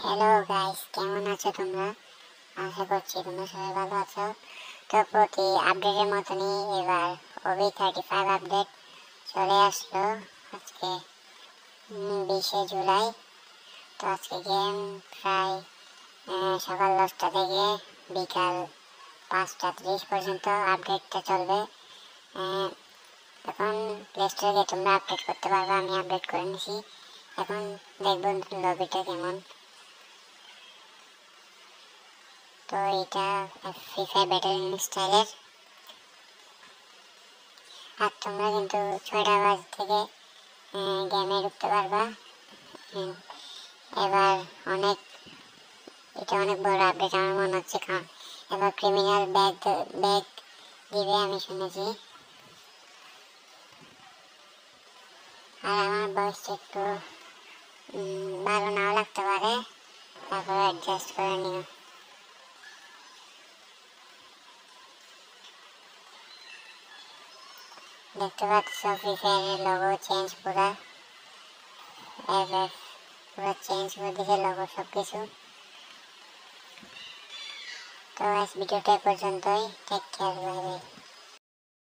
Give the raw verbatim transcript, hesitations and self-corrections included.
Hello guys, কেমন আছো তোমরা? আশা করছি তোমরা সবাই ভালো আছো। তো প্রতি আপডেটের মতনই এবার ওবি থার্টি ফাইভ আপডেট চলে আসলো আজকে বিশে জুলাই। তো আজকে গেম প্রায় সকাল দশটা থেকে বিকাল পাঁচটা ত্রিশ পর্যন্ত আপডেটটা চলবে। এখন প্লে স্টোরে গিয়ে তোমরা আপডেট করতে পারবে, আমি আপডেট করে নিছি। এখন দেখবো লবিটা কেমন। তো এটা ফ্রি ফায়ার ব্যাটেল স্টাইলের। আর তোমরা কিন্তু ছয়টা বাজ থেকে গেমে ঢুকতে পারবা। এবার অনেক এটা অনেক বড় আপডেট আমার মনে হচ্ছে, কারণ এবার ক্রিমিনাল ব্যাগ ব্যাগ দিবে আমি শুনেছি। আর আমার বয়সটা একটু ভালো নাও লাগতে পারে, তারপর অ্যাডজাস্ট করে নিও। দেখতে পাচ্ছ ফ্রি ফায়ারের লোগো চেঞ্জ পুরা, পুরো চেঞ্জ করে দিয়েছে লোগো সব কিছু। তো আজ ভিডিওটা পর্যন্তই, টেক কেয়ার, বাই বাই।